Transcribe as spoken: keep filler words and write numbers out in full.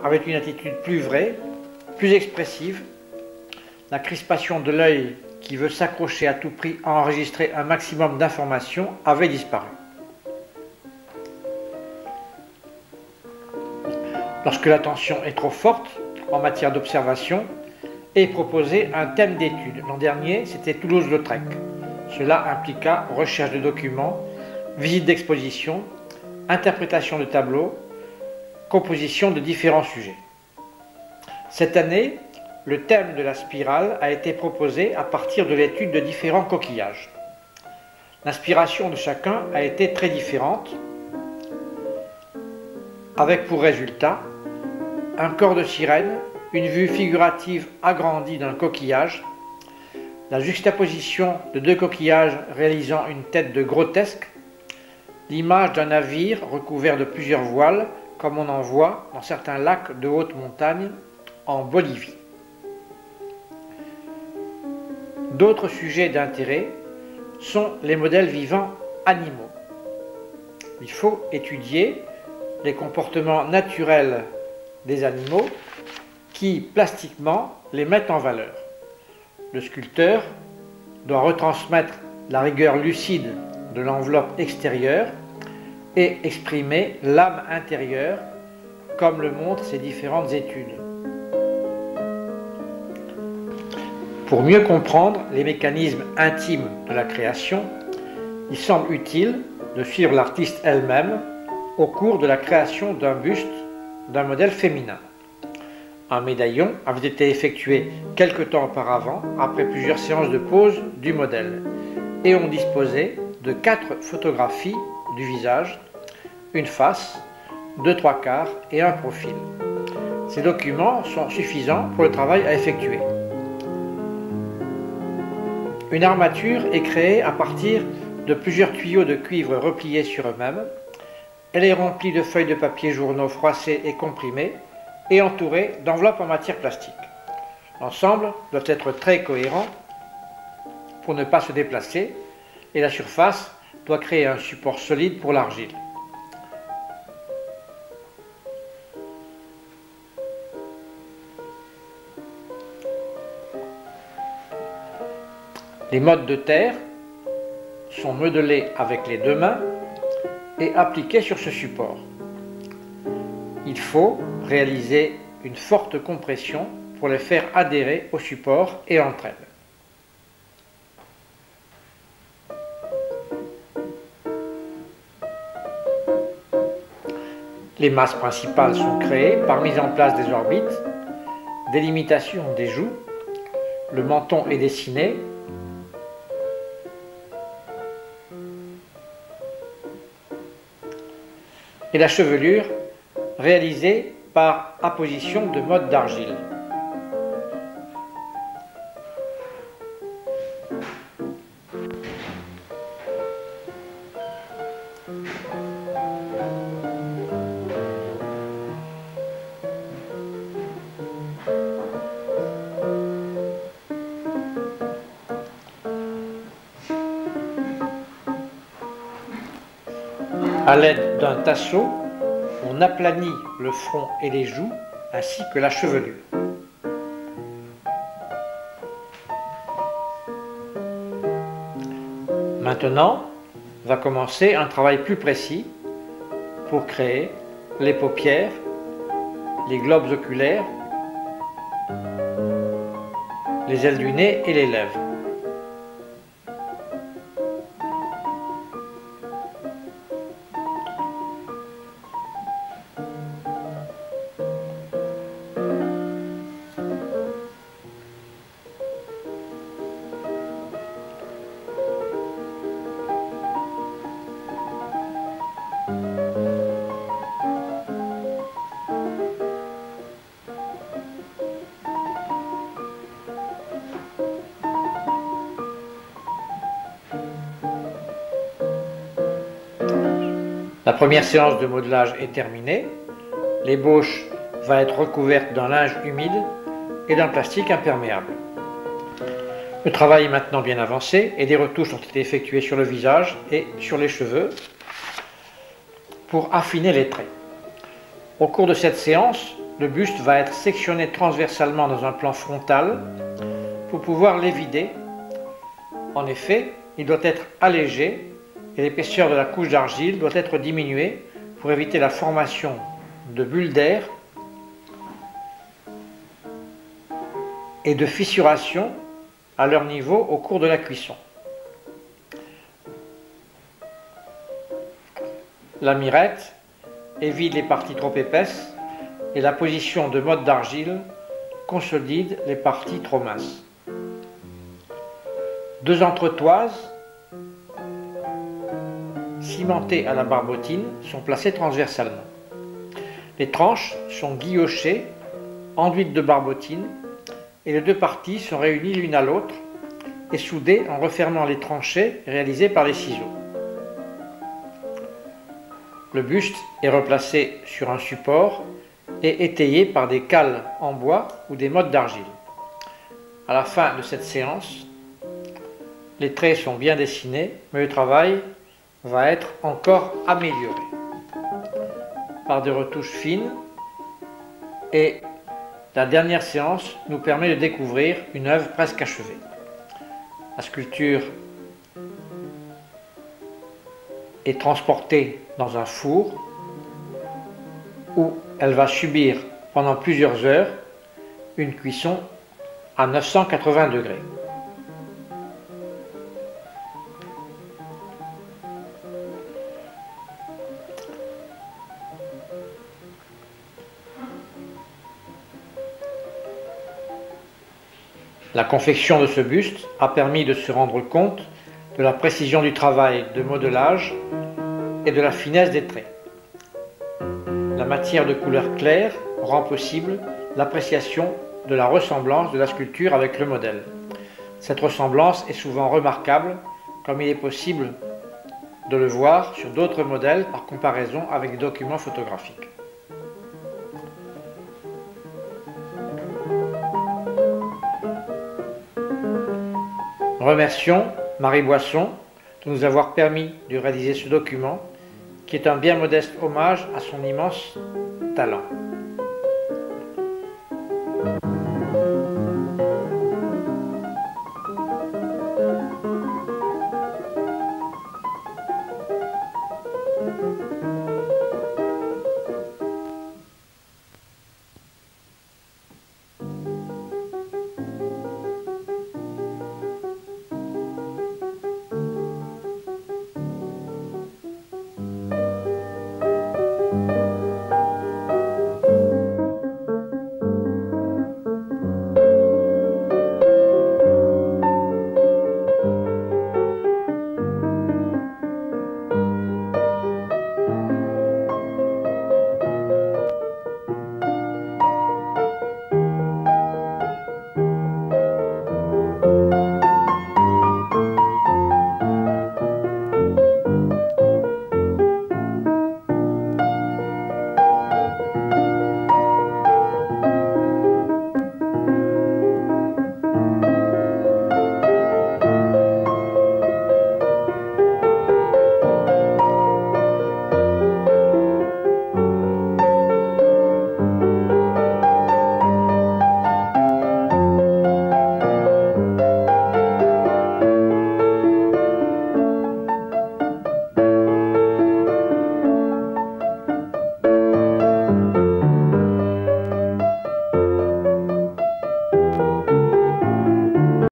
avec une attitude plus vraie, plus expressive. La crispation de l'œil qui veut s'accrocher à tout prix à enregistrer un maximum d'informations avait disparu. Lorsque l'attention est trop forte en matière d'observation, est proposé un thème d'étude. L'an dernier, c'était Toulouse-Lautrec. Cela impliqua recherche de documents, visite d'exposition, interprétation de tableaux, composition de différents sujets. Cette année, le thème de la spirale a été proposé à partir de l'étude de différents coquillages. L'inspiration de chacun a été très différente, avec pour résultat un corps de sirène, une vue figurative agrandie d'un coquillage, la juxtaposition de deux coquillages réalisant une tête de grotesque, l'image d'un navire recouvert de plusieurs voiles, comme on en voit dans certains lacs de haute montagne en Bolivie. D'autres sujets d'intérêt sont les modèles vivants animaux. Il faut étudier les comportements naturels des animaux qui, plastiquement, les mettent en valeur. Le sculpteur doit retransmettre la rigueur lucide de l'enveloppe extérieure et exprimer l'âme intérieure, comme le montrent ces différentes études. Pour mieux comprendre les mécanismes intimes de la création, il semble utile de suivre l'artiste elle-même au cours de la création d'un buste d'un modèle féminin. Un médaillon avait été effectué quelque temps auparavant, après plusieurs séances de pose du modèle, et on disposait de quatre photographies du visage, une face, deux trois quarts et un profil. Ces documents sont suffisants pour le travail à effectuer. Une armature est créée à partir de plusieurs tuyaux de cuivre repliés sur eux-mêmes. Elle est remplie de feuilles de papier journaux froissées et comprimées et entourée d'enveloppes en matière plastique. L'ensemble doit être très cohérent pour ne pas se déplacer et la surface doit créer un support solide pour l'argile. Les modes de terre sont modelés avec les deux mains et appliqués sur ce support. Il faut réaliser une forte compression pour les faire adhérer au support et entre elles. Les masses principales sont créées par mise en place des orbites, délimitation des joues, le menton est dessiné, et la chevelure réalisée par apposition de modes d'argile. À l'aide d'un tasseau, on aplanit le front et les joues, ainsi que la chevelure. Maintenant, va commencer un travail plus précis pour créer les paupières, les globes oculaires, les ailes du nez et les lèvres. La première séance de modelage est terminée. L'ébauche va être recouverte d'un linge humide et d'un plastique imperméable. Le travail est maintenant bien avancé et des retouches ont été effectuées sur le visage et sur les cheveux pour affiner les traits. Au cours de cette séance, le buste va être sectionné transversalement dans un plan frontal pour pouvoir l'évider. En effet, il doit être allégé et l'épaisseur de la couche d'argile doit être diminuée pour éviter la formation de bulles d'air et de fissuration à leur niveau au cours de la cuisson. La mirette évite les parties trop épaisses et la position de mode d'argile consolide les parties trop minces. Deux entretoises cimentées à la barbotine sont placées transversalement. Les tranches sont guillochées, enduites de barbotine, et les deux parties sont réunies l'une à l'autre et soudées en refermant les tranchées réalisées par les ciseaux. Le buste est replacé sur un support et étayé par des cales en bois ou des mottes d'argile. À la fin de cette séance, les traits sont bien dessinés, mais le travail va être encore amélioré par des retouches fines, et la dernière séance nous permet de découvrir une œuvre presque achevée. La sculpture est transportée dans un four où elle va subir pendant plusieurs heures une cuisson à neuf cent quatre-vingts degrés. La confection de ce buste a permis de se rendre compte de la précision du travail de modelage et de la finesse des traits. La matière de couleur claire rend possible l'appréciation de la ressemblance de la sculpture avec le modèle. Cette ressemblance est souvent remarquable, comme il est possible de le voir sur d'autres modèles par comparaison avec des documents photographiques. Remercions Marie Boisson de nous avoir permis de réaliser ce document qui est un bien modeste hommage à son immense talent.